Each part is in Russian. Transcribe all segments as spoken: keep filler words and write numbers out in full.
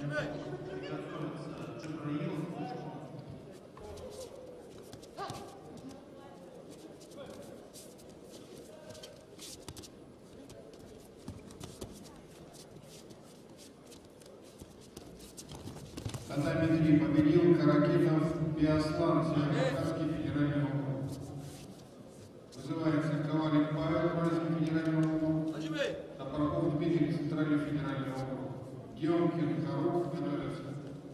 Татами-три победил Каракинов Биаслан, Северо-Кавказский федеральный округ. Вызывается Ковалик Павел, Уральский федеральный округ. Топорков Дмитрий, Центральный федеральный округ. Демкин Харук готовится.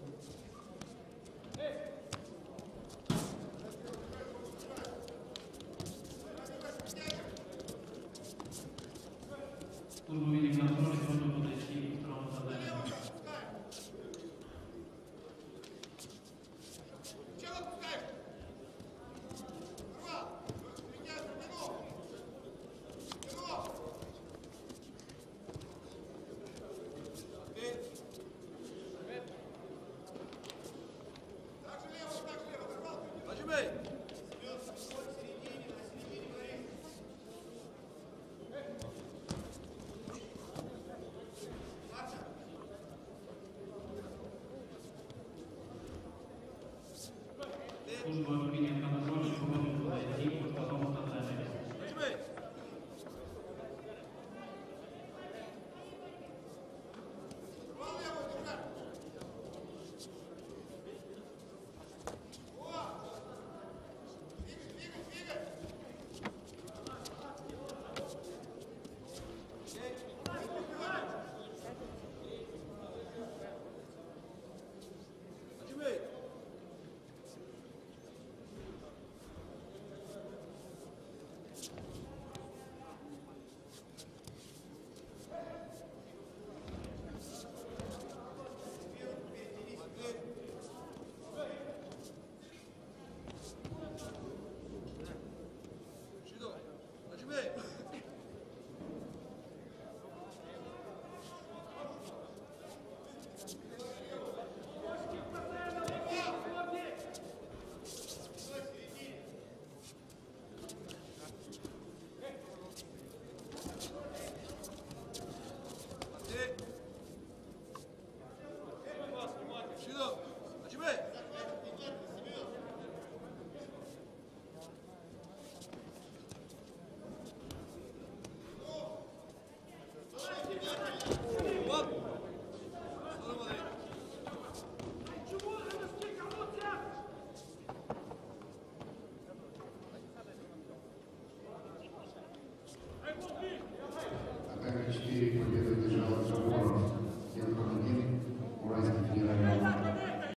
Служба видеоконтроля можно подойти к второму заданию. Служба видеоконтроля можно подойти к второму заданию. Давай,